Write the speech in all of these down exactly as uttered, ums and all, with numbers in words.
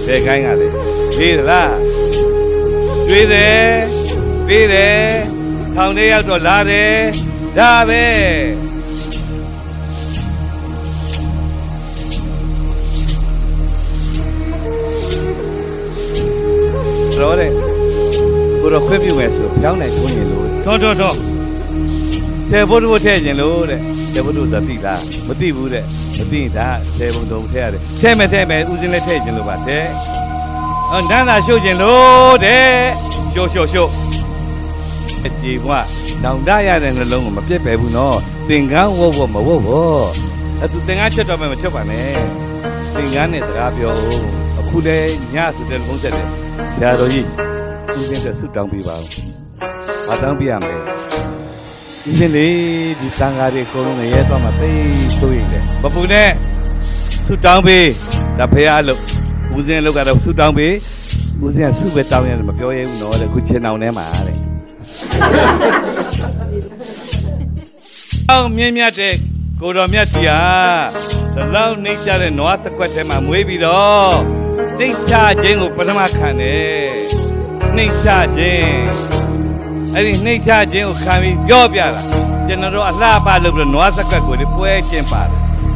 ဘယ်ကိုင်းကလဲပြေးသလားတွေးတယ်ပြေးတယ်ထောင်ထဲရောက်တော့လာတယ်ဒါပဲတော်တယ်ကိုတော့ခွင့်ပြုမယ်ဆိုကြောင်းနိုင်ထွန်းရင်လို့တော်တော်တော်ဆေဘုဒ္ဓဘုထဲခြင်းလို့တဲ့ဆေဘုဒ္ဓသတိလားမသိဘူးတဲ့မသိရင်ဒါဆေဘုံတုံထဲရတယ်ထဲမဲ့ထဲမဲ့ဦးစင်းနဲ့ထဲခြင်းလို့ပါတဲ့အော်နန်းသာရှို့ခြင်းလို့တဲ့ရှို့ရှို့ရှို့အကြည်ဘွားတောင်တရတဲ့နှလုံးကိုမပြတ်ပဲဘူးနော်သင်္ကန်းဝုတ်ဝုတ်မဝုတ်ဘောအဲ့သူသင်္ကန်းချက်တော့မှမချက်ပါနဲ့သင်္ကန်းနဲ့စကားပြောအခုလဲညဆိုတဲ့ဘုံဆက်တယ်ဆရာတော်ကြီးဦးစင်းကဆုတောင်းပေးပါဦးဘာတောင်းပြရမလဲဦးစင်းလေဒီသံဃာတွေအကုန်လုံးရဲသွားမှသိဆိုရင်လေမပူနဲ့ဆုတောင်းပေးဒါဖရာလို့ဦးစင်းလောက်ကတော့ဆုတောင်းပေးဦးစင်းကဆုပဲတောင်းရတယ်မပြောရဘူးနော်တဲ့ခုချင်းအောင်ထဲမှာတဲ့အောင်မြင့်မြတ်တဲ့ကိုတော်မြတ်ကြီးဟာဒီလောက်နှိမ့်ချတဲ့နွားစကွက်ထဲမှာမွေးပြီးတော့နှိမ့်ချခြင်းကိုပထမခံတယ်နှိမ့်ချခြင်းအဲ့ဒီနှိမ့်ချခြင်းကိုခံပြီးပြောပြတာကျွန်တော်တို့အလှပလုပ်ပြီးနွားစကွက်ကိုပွဲကျင်းပါတယ်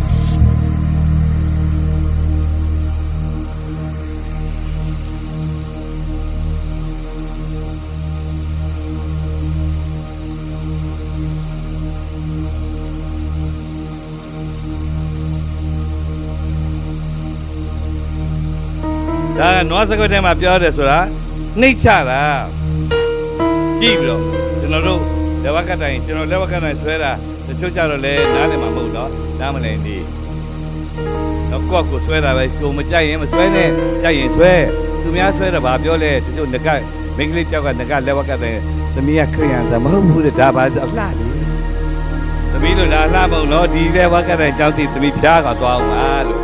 ဒါကနွားစကွက်ထဲမှာပြောတယ်ဆိုတာနှိမ့်ချတာကြည့်ပြီးတော့ကျွန်တော်တို့လက်ဝက်ကတိုင်ကျွန်တော်လက်ဝက်ကတိုင်ဆွဲတာတချို့ကြတော့လဲနားလည်မှာမဟုတ်တော့နားမလည်နေတော့ကော့ကိုဆွဲတာပဲကိုမကြိုက်ရင်မဆွဲနဲ့ကြိုက်ရင်ဆွဲသူများဆွဲတာဘာပြောလဲတချို့ငကမိန်းကလေးတယောက်ကငကလက်ဝက်ကတိုင်သမီးကခရံတာမဟုတ်ဘူးတဲ့ဒါပါအလှလေသမီးတို့လာလှမဟုတ်တော့ဒီလက်ဝက်ကတိုင်ကြောင်းသိသမီးဖျားကသွားအောင်ပါလို့